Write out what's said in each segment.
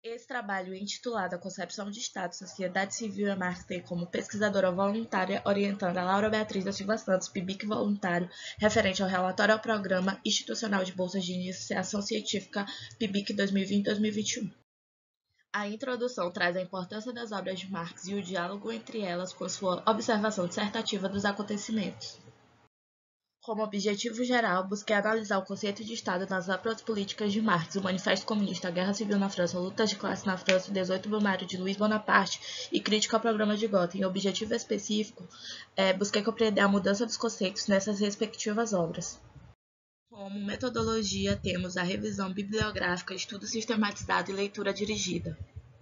Esse trabalho, intitulado A Concepção de Estado, Sociedade Civil e Marx, tem como pesquisadora voluntária orientando a Laura Beatriz da Silva Santos, PIBIC voluntário, referente ao relatório ao Programa Institucional de Bolsas de Iniciação Científica PIBIC 2020-2021. A introdução traz a importância das obras de Marx e o diálogo entre elas com sua observação dissertativa dos acontecimentos. Como objetivo geral, busquei analisar o conceito de Estado nas obras políticas de Marx, o Manifesto Comunista, a Guerra Civil na França, Lutas de Classe na França, o 18 Brumário de Luiz Bonaparte e crítica ao programa de Gotha. Em objetivo específico, busquei compreender a mudança dos conceitos nessas respectivas obras. Como metodologia, temos a revisão bibliográfica, estudo sistematizado e leitura dirigida.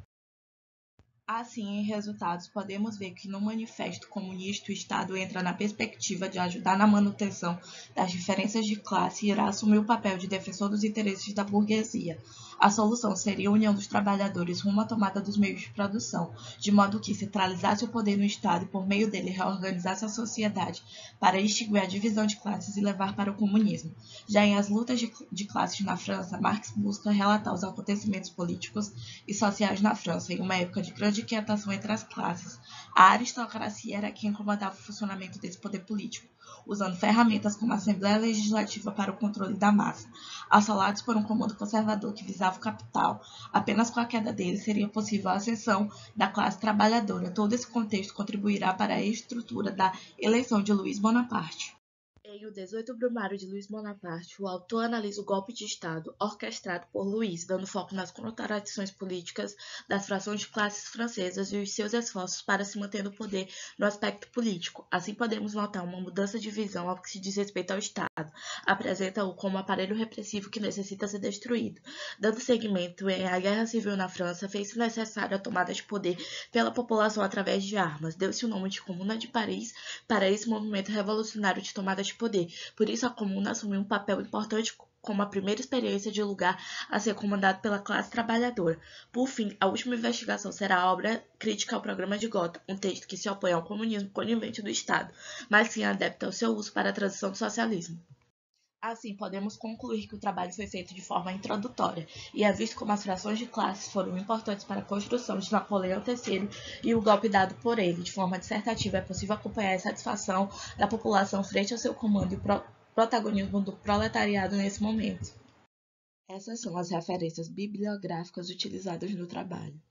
Assim, em resultados, podemos ver que no Manifesto Comunista o Estado entra na perspectiva de ajudar na manutenção das diferenças de classe e irá assumir o papel de defensor dos interesses da burguesia. A solução seria a união dos trabalhadores rumo à tomada dos meios de produção, de modo que centralizasse o poder no Estado e, por meio dele, reorganizasse a sociedade para extinguir a divisão de classes e levar para o comunismo. Já em As Lutas de Classes na França, Marx busca relatar os acontecimentos políticos e sociais na França, em uma época de grande inquietação entre as classes. A aristocracia era quem comandava o funcionamento desse poder político, usando ferramentas como a Assembleia Legislativa para o controle da massa. Assolados por um comando conservador que visava o capital, apenas com a queda dele seria possível a ascensão da classe trabalhadora. Todo esse contexto contribuirá para a estrutura da eleição de Luiz Bonaparte. Em O 18 Brumário de Luiz Bonaparte, o autor analisa o golpe de Estado orquestrado por Luiz, dando foco nas contradições políticas das frações de classes francesas e os seus esforços para se manter no poder no aspecto político. Assim, podemos notar uma mudança de visão ao que se diz respeito ao Estado. Apresenta-o como um aparelho repressivo que necessita ser destruído. Dando seguimento à Guerra Civil na França, fez-se necessária a tomada de poder pela população através de armas. Deu-se o nome de Comuna de Paris para esse movimento revolucionário de tomada de poder. Por isso, a Comuna assumiu um papel importante como a primeira experiência de lugar a ser comandado pela classe trabalhadora. Por fim, a última investigação será a obra Crítica ao Programa de Gotha, um texto que se opõe ao comunismo conivente do Estado, mas sim adepto ao seu uso para a transição do socialismo. Assim, podemos concluir que o trabalho foi feito de forma introdutória e é visto como as frações de classes foram importantes para a construção de Napoleão III e o golpe dado por ele. De forma dissertativa, é possível acompanhar a satisfação da população frente ao seu comando e o protagonismo do proletariado nesse momento. Essas são as referências bibliográficas utilizadas no trabalho.